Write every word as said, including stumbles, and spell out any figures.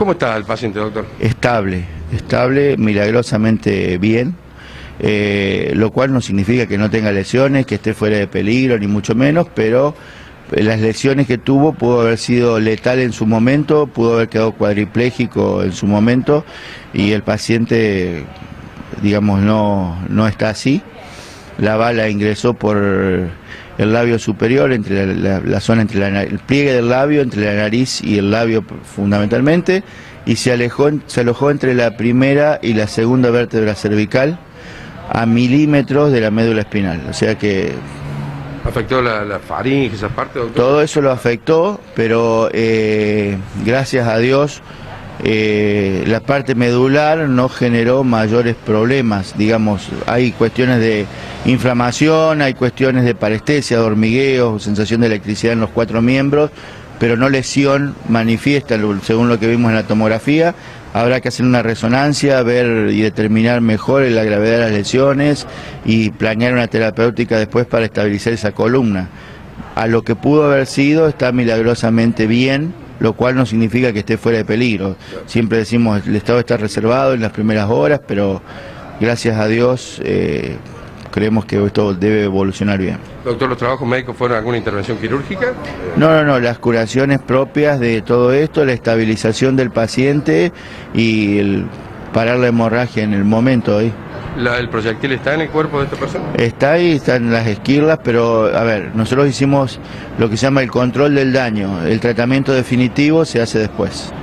¿Cómo está el paciente, doctor? Estable, estable, milagrosamente bien, eh, lo cual no significa que no tenga lesiones, que esté fuera de peligro, ni mucho menos, pero las lesiones que tuvo pudo haber sido letal en su momento, pudo haber quedado cuadripléjico en su momento, y el paciente, digamos, no, no está así. La bala ingresó por el labio superior, entre la, la, la zona entre la, el pliegue del labio, entre la nariz y el labio fundamentalmente, y se alejó, se alojó entre la primera y la segunda vértebra cervical a milímetros de la médula espinal. O sea que ¿Afectó la, la faringe, esa parte, doctor? todo eso lo afectó, pero eh, gracias a Dios eh, la parte medular no generó mayores problemas. Digamos, hay cuestiones de inflamación, hay cuestiones de parestesia, de hormigueo, sensación de electricidad en los cuatro miembros, pero no lesión manifiesta, según lo que vimos en la tomografía. Habrá que hacer una resonancia, ver y determinar mejor la gravedad de las lesiones y planear una terapéutica después para estabilizar esa columna. A lo que pudo haber sido está milagrosamente bien, lo cual no significa que esté fuera de peligro. Siempre decimos el estado está reservado en las primeras horas, pero gracias a Dios eh, creemos que esto debe evolucionar bien. Doctor, ¿los trabajos médicos fueron alguna intervención quirúrgica? No, no, no, las curaciones propias de todo esto, la estabilización del paciente y el parar la hemorragia en el momento ahí. La, ¿El proyectil está en el cuerpo de esta persona? Está ahí, están las esquirlas, pero a ver, nosotros hicimos lo que se llama el control del daño. El tratamiento definitivo se hace después.